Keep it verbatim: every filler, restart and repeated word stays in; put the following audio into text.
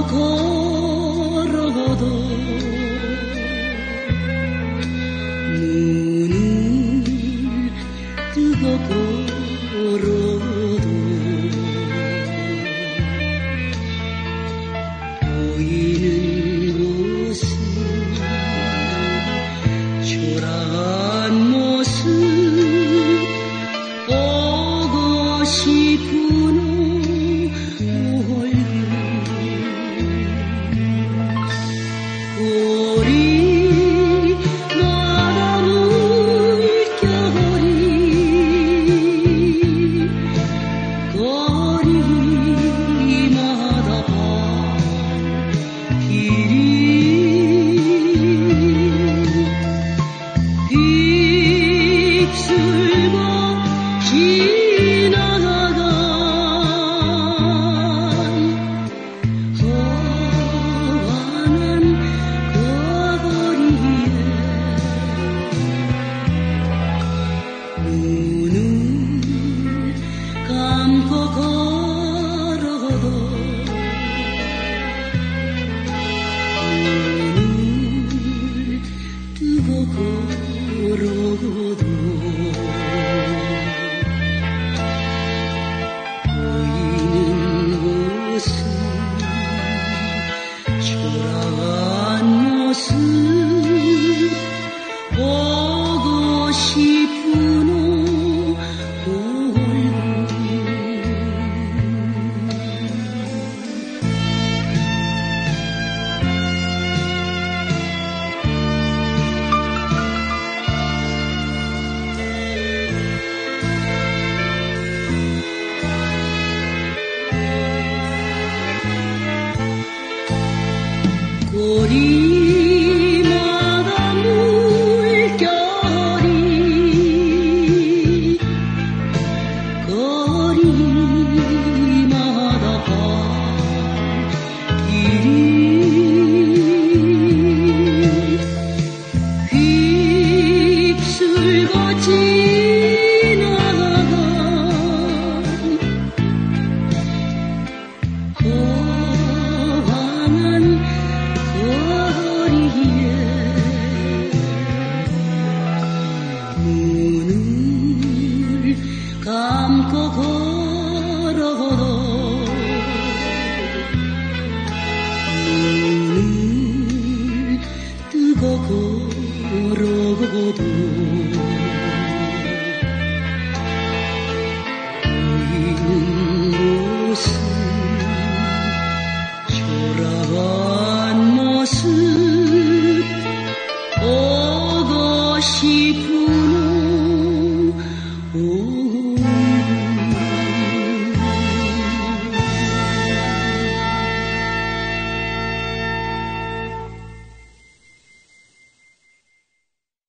걸어도 눈을 뜨고 걸어도 보이는 곳은 초라한 모습 보고 싶은 우리마다 물결이 거리마다 발길이 휩쓸고 지나간 눈을 감고 걸어도 눈을 뜨고 걸어도 보이는 곳은 초라한 모습 보고 싶은 거리마다 물결이 거리마다 발길이 휩쓸고 지나간 험한 거리에 눈을 감고 걸어도 눈을 뜨고 걸어도